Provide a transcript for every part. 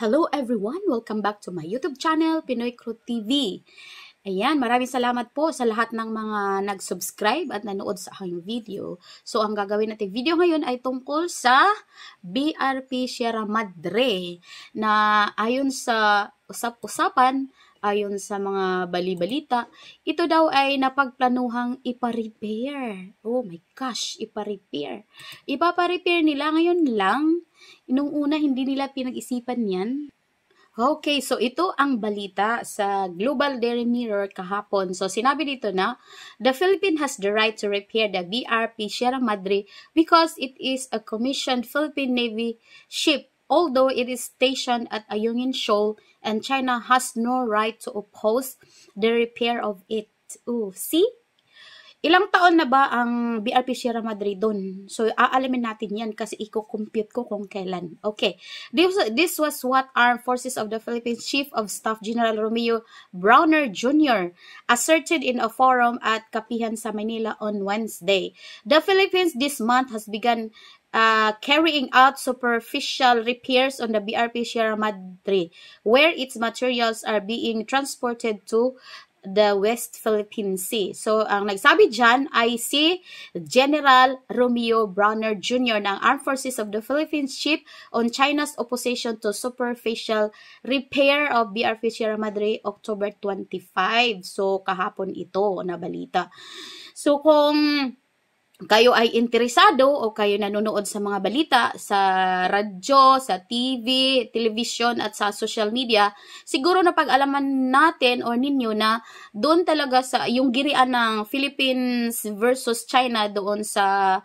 Hello everyone! Welcome back to my YouTube channel, Pinoy Crew TV. Ayan, maraming salamat po sa lahat ng mga nag-subscribe at nanood sa aking video. So, ang gagawin natin video ngayon ay tungkol sa BRP Sierra Madre na ayon sa usap-usapan, ayon sa mga bali-balita, ito daw ay napagplanuhang ipa-repair. Oh my gosh, ipa-repair. Ipapa-repair nila ngayon lang. Nung una, hindi nila pinag-isipan yan. Okay, so ito ang balita sa Global Daily Mirror kahapon. So sinabi dito na, the Philippines has the right to repair the BRP Sierra Madre because it is a commissioned Philippine Navy ship, although it is stationed at Ayungin Shoal and China has no right to oppose the repair of it. Oh, see? Ilang taon na ba ang BRP Sierra Madre doon? So, aalamin natin yan kasi i-compute ko kung kailan. Okay. This was what Armed Forces of the Philippines Chief of Staff General Romeo Browner Jr. asserted in a forum at Kapihan sa Manila on Wednesday. The Philippines this month has begun carrying out superficial repairs on the BRP Sierra Madre, where its materials are being transported to the West Philippine Sea. So, ang nagsabi dyan ay si General Romeo Browner Jr. ng Armed Forces of the Philippines ship on China's opposition to superficial repair of BRP Sierra Madre October 25. So, kahapon ito na balita. So, kung kayo ay interesado o kayo nanonood sa mga balita sa radyo, sa TV, television at sa social media, siguro na pag-alaman natin o ninyo na doon talaga sa yung girian ng Philippines versus China doon sa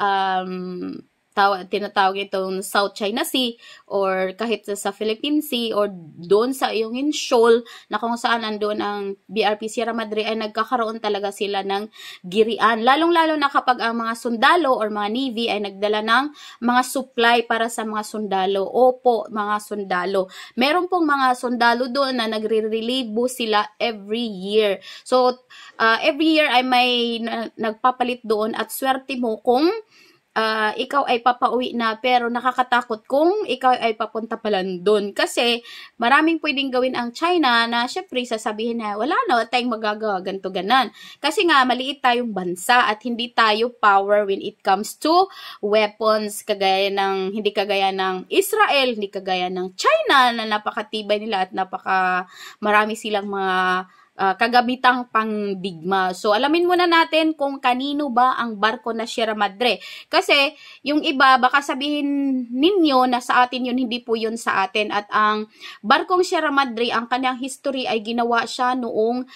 tinatawag itong South China Sea or kahit sa Philippine Sea or doon sa Ayungin Shoal na kung saan nandoon ang BRP Sierra Madre ay nagkakaroon talaga sila ng girian. Lalong-lalo na kapag ang mga sundalo or mga Navy ay nagdala ng mga supply para sa mga sundalo. Opo, mga sundalo. Meron pong mga sundalo doon na nagre-relieve sila every year. So, every year ay may nagpapalit doon at swerte mo kung ikaw ay papauwi na pero nakakatakot kung ikaw ay papunta pa lang doon. Kasi maraming pwedeng gawin ang China na syempre sasabihin na wala na tayong magagawa ganito ganan. Kasi nga maliit tayong bansa at hindi tayo power when it comes to weapons kagaya ng hindi kagaya ng Israel, hindi kagaya ng China na napakatibay nila at marami silang mga kagamitang pangdigma. So, alamin muna natin kung kanino ba ang barko na Sierra Madre. Kasi, yung iba, baka sabihin ninyo na sa atin yun, hindi po yun sa atin. At ang barkong Sierra Madre, ang kanyang history ay ginawa siya noong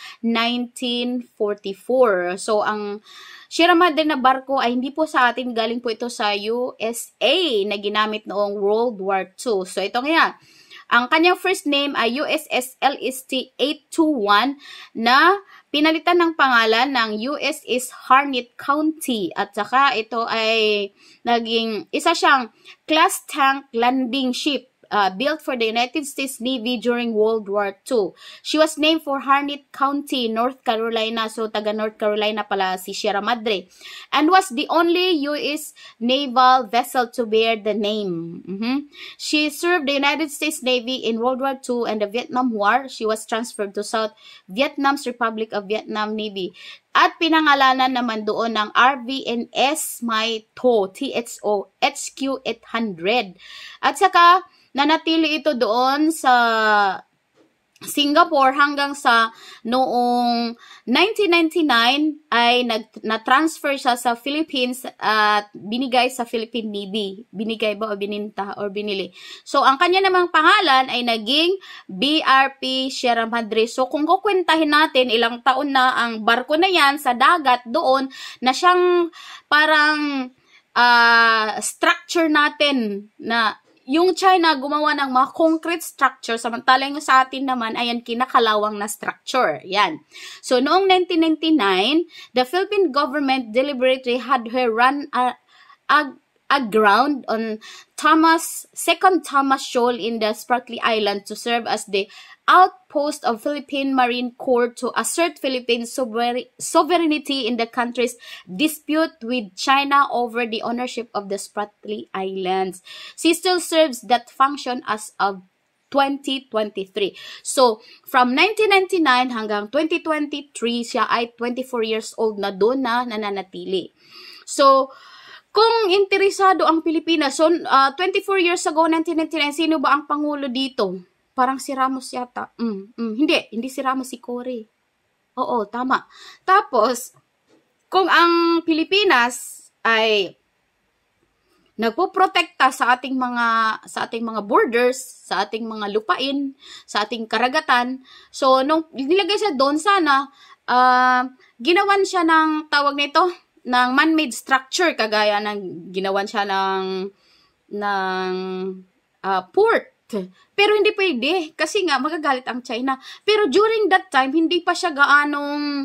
1944. So, ang Sierra Madre na barko ay hindi po sa atin, galing po ito sa USA na ginamit noong World War II. So, ito nga. Ang kanyang first name ay USS LST 821 na pinalitan ng pangalan ng USS Harnett County. At saka ito ay naging isa siyang class tank landing ship built for the United States Navy during World War II. She was named for Harnett County, North Carolina. So, taga North Carolina pala si Sierra Madre. And was the only U.S. naval vessel to bear the name. She served the United States Navy in World War II and the Vietnam War. She was transferred to South Vietnam's Republic of Vietnam Navy. At pinangalanan naman doon ng RVNS Mai Tho, THO, HQ-800. At saka, nanatili ito doon sa Singapore hanggang sa noong 1999 ay na-transfer siya sa Philippines at binigay sa Philippine Navy. Binigay ba o bininta or binili? So, ang kanya namang pangalan ay naging BRP Sierra Madre. So, kung kukwentahin natin, ilang taon na ang barko na yan sa dagat doon na siyang parang structure natin na yung China gumawa ng mga concrete structure, samantalang yung sa atin naman ayan kinakalawang na structure. Yan. So, noong 1999, the Philippine government deliberately had her run aground on Second Thomas Shoal in the Spratly Island to serve as the outpost of Philippine Marine Corps to assert Philippine sovereignty in the country's dispute with China over the ownership of the Spratly Islands. She still serves that function as of 2023. So, from 1999 hanggang 2023, siya ay 24 years old na doon na nananatili. So, kung interesado ang Pilipinas, so 24 years ago, 1999, sino ba ang pangulo dito? Parang si Ramos yata. Hindi si Ramos, si Cory. Oo, tama. Tapos, kung ang Pilipinas ay nagpoprotekta sa ating mga borders, sa ating mga lupain, sa ating karagatan. So nung nilagay siya doon, sana ginawan siya ng tawag nito ng man-made structure, kagaya ng ginawan siya ng port. Pero hindi pwede kasi nga magagalit ang China. Pero during that time hindi pa siya gaanong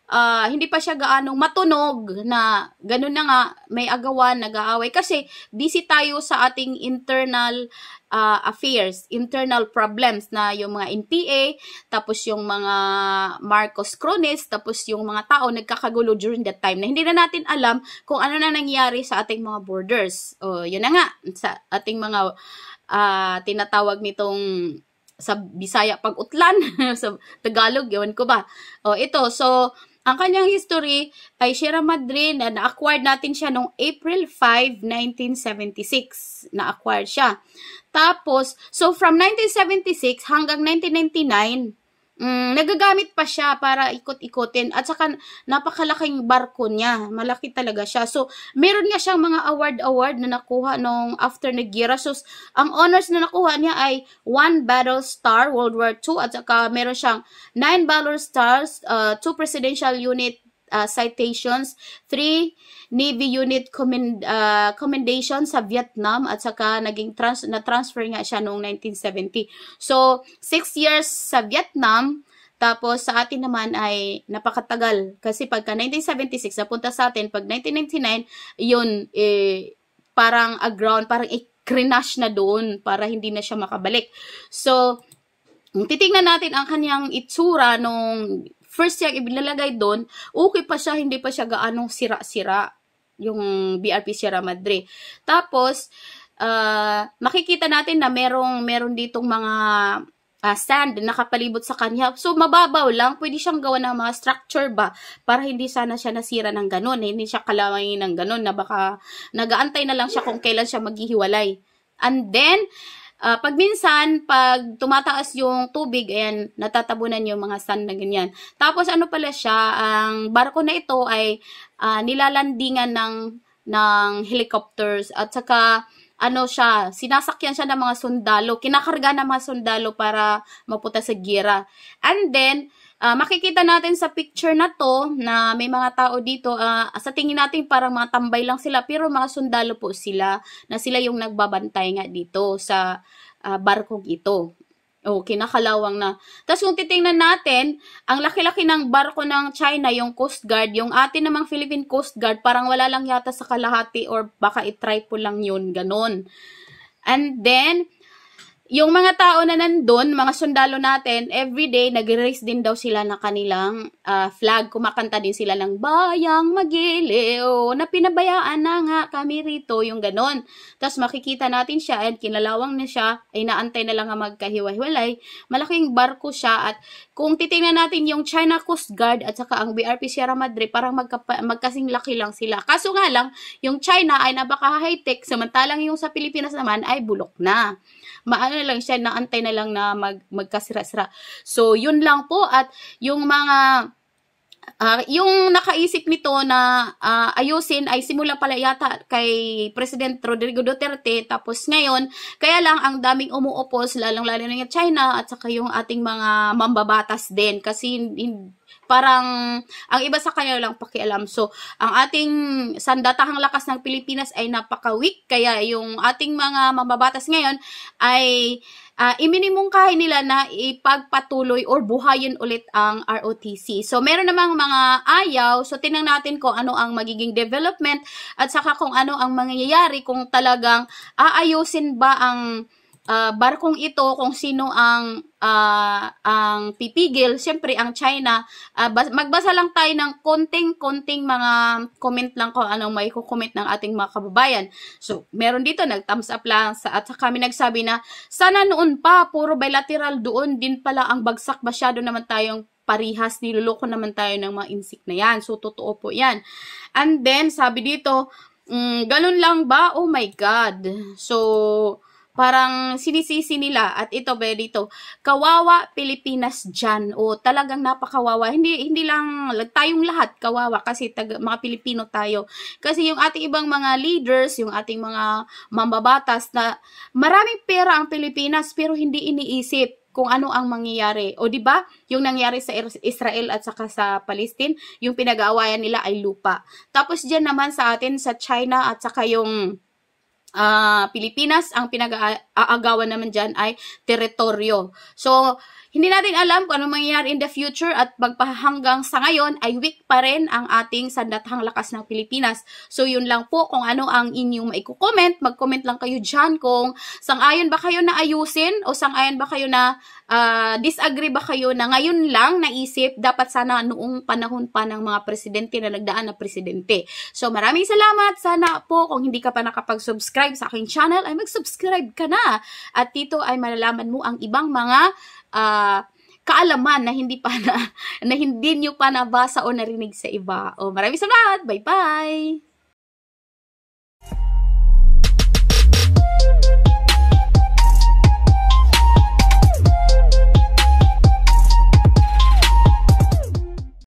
matunog na ganun na nga, may agawan, nag-aaway. Kasi busy tayo sa ating internal affairs, internal problems na yung mga NPA, tapos yung mga Marcos cronies, tapos yung mga tao nagkakagulo during that time na hindi na natin alam kung ano na nangyari sa ating mga borders. O, yun na nga, sa ating mga tinatawag nitong sa Bisaya pag-utlan, sa Tagalog, yun ko ba? O, ito, so, ang kanyang history ay Sierra Madre na na-acquired natin siya noong April 5, 1976. Na-acquired siya. Tapos, so from 1976 hanggang 1999, nagagamit pa siya para ikot-ikotin. At saka, napakalaking barko niya. Malaki talaga siya. So, meron nga siyang mga award na nakuha nung after nag-gira. So, ang honors na nakuha niya ay 1 Battle Star, World War II. At saka, meron siyang 9 Battle Stars, 2 Presidential Unit citations, 3 Navy Unit commendation sa Vietnam, at saka naging na-transfer nga siya noong 1970. So, 6 years sa Vietnam, tapos sa atin naman ay napakatagal. Kasi pagka 1976, napunta sa atin, pag 1999, yun, parang aground, parang i-crash na doon para hindi na siya makabalik. So, titingnan natin ang kanyang itsura nung first yung ibilalagay doon, okay pa siya, hindi pa siya gaanong sira-sira yung BRP Sierra Madre. Tapos, makikita natin na meron ditong mga sand na nakapalibot sa kanya. So, mababaw lang. Pwede siyang gawa ng mga structure ba para hindi sana siya nasira ng ganun. Hindi siya kalawangin ng ganun na baka nagaantay na lang siya kung kailan siya maghihiwalay. And then, pag minsan, pag tumataas yung tubig, ayan, natatabunan yung mga sand na ganyan. Tapos ano pala siya, ang barko na ito ay nilalandingan ng helicopters, at saka ano siya, sinasakyan siya ng mga sundalo, kinakarga ng mga sundalo para mapunta sa gira. And then, makikita natin sa picture na to na may mga tao dito, sa tingin natin parang mga tambay lang sila, pero mga sundalo po sila, na sila yung nagbabantay nga dito sa barkong ito. O, kinakalawang na. Tapos kung titingnan natin, ang laki-laki ng barko ng China, yung Coast Guard, yung atin namang Philippine Coast Guard, parang wala lang yata sa kalahati or baka i-triple lang yun, ganun. And then, yung mga tao na nandun, mga sundalo natin, everyday, nag-raise din daw sila ng kanilang flag. Kumakanta din sila ng Bayang Magiliw, na pinabayaan na nga kami rito, yung ganon. Tapos makikita natin siya, at kinalawang na siya, ay naantay na lang nga magkahiwa-hiwalay. Malaking barko siya, at kung titingnan natin yung China Coast Guard at saka ang BRP Sierra Madre, parang magkasing laki lang sila. Kaso nga lang, yung China ay napaka-high-tech, samantalang yung sa Pilipinas naman ay bulok na. Maano lang siya, naantay na lang na magkasira-sira. So, yun lang po. At yung mga yung nakaisip nito na ayusin ay simula pala yata kay President Rodrigo Duterte, tapos ngayon, kaya lang ang daming umuopos, lalong-lalo na yung China at saka yung ating mga mambabatas din, kasi parang ang iba sa kanya lang pakialam. So, ang ating sandatahang lakas ng Pilipinas ay napaka-weak, kaya yung ating mga mambabatas ngayon ay iminimungkahi nila na ipagpatuloy or buhayin ulit ang ROTC. So, meron namang mga ayaw. So, tingnan natin kung ano ang magiging development at saka kung ano ang mangyayari kung talagang aayusin ba ang barkong ito, kung sino ang pipigil, siyempre ang China. Magbasa lang tayo ng konting mga comment lang kung anong may comment ng ating mga kababayan. So, meron dito, nag-thumbs up lang, at sa kami nagsabi na, sana noon pa, puro bilateral doon din pala ang bagsak, masyado naman tayong parihas, niluloko naman tayo ng mga insik na yan. So, totoo po yan. And then, sabi dito, ganun lang ba? Oh my God. So, parang sinisisi nila. At ito ba dito, kawawa Pilipinas dyan. O, talagang napakawawa. Hindi lang tayong lahat kawawa kasi mga Pilipino tayo. Kasi yung ating ibang mga leaders, yung ating mga mambabatas na maraming pera ang Pilipinas pero hindi iniisip kung ano ang mangyayari. O di ba? Yung nangyari sa Israel at saka sa Palestine, yung pinag-aawayan nila ay lupa. Tapos diyan naman sa atin sa China at saka yung Pilipinas, ang pinag-aagawan naman dyan ay teritoryo. So, hindi natin alam kung ano mangyayari in the future at hanggang sa ngayon ay weak pa rin ang ating sandathang lakas ng Pilipinas. So, yun lang po kung ano ang inyong maiko-comment. Mag-comment lang kayo dyan kung sang-ayon ba kayo na ayusin o sang-ayon ba kayo na disagree ba kayo na ngayon lang naisip, dapat sana noong panahon pa ng mga presidente na nagdaan na presidente. So, maraming salamat. Sana po kung hindi ka pa nakapag-subscribe sa aking channel ay mag-subscribe ka na. At dito ay malalaman mo ang ibang mga kaalaman na hindi nyo pa nabasa o narinig sa iba. O, maraming salamat. Bye-bye!